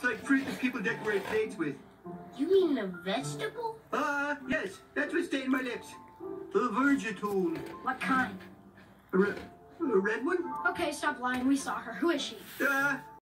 It's like fruit that people decorate plates with. You mean a vegetable? Yes. That's what stayed in my lips. A vergitool. What kind? A red one? Okay, stop lying. We saw her. Who is she?